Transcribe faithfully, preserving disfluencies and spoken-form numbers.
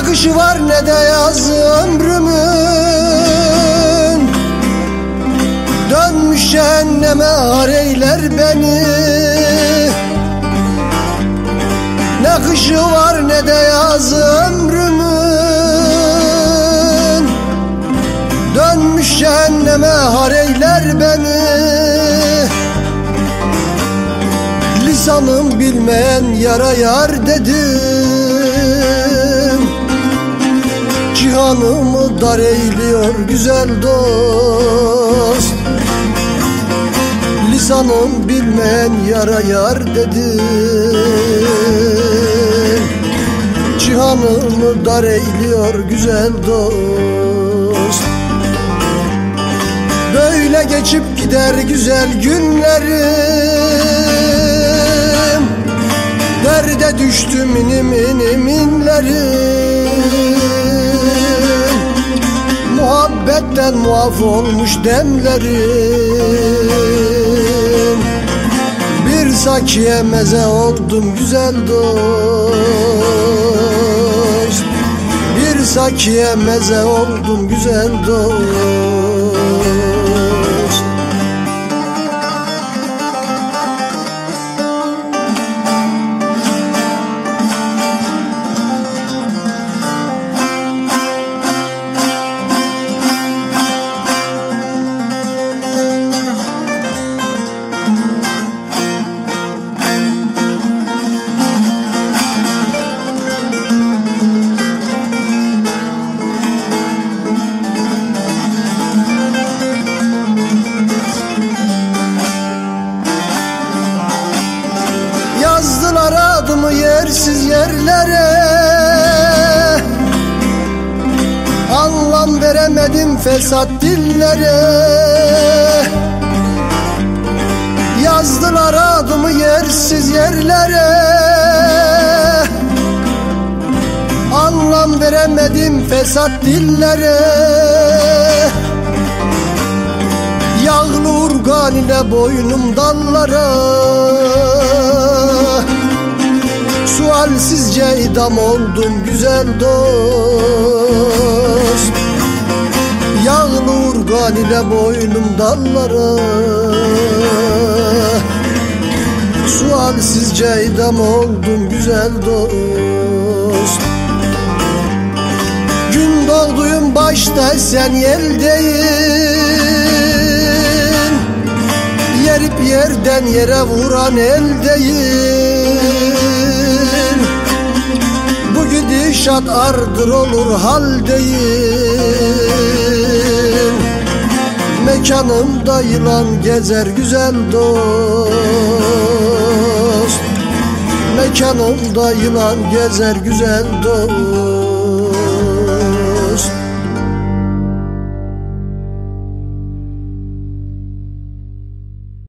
kışı var ne de yaz ömrümün. Dönmüş cehenneme ar eyler beni. Ne kışı var ne de yaz ömrümün. Dönmüş cehenneme har eyler beni. Lisanım bilmeyen yara yar dedim. Cihanımı dar eyliyor güzel dost. Lisanım bilmeyen yara yar dedim. Cihanımı dar eyliyor güzel dost. Böyle geçip gider güzel günlerim. Derde düştüm inim inim inlerim. Muhabbetten muaf olmuş demlerim. Bir sakiye meze oldum güzel dost. Bir sakiye meze oldum güzel dost. Yazdılar adımı yersiz yerlere. Anlam veremedim fesat dillere. Yazdılar adımı yersiz yerlere. Anlam veremedim fesat dillere. Yağlı urgan ile boynum dallara. Sualsizce idam oldum güzel dost. Yağlı urgan ile boynum dallara. Sualsizce idam oldum güzel dost. Gün doğduyum başta sen yeldeyim. Yerip yerden yere vuran eldeyim. Bu gidişat ardır olur haldeyim. Mekanımda yılan gezer güzel dost. Mekanımda yılan gezer güzel dost.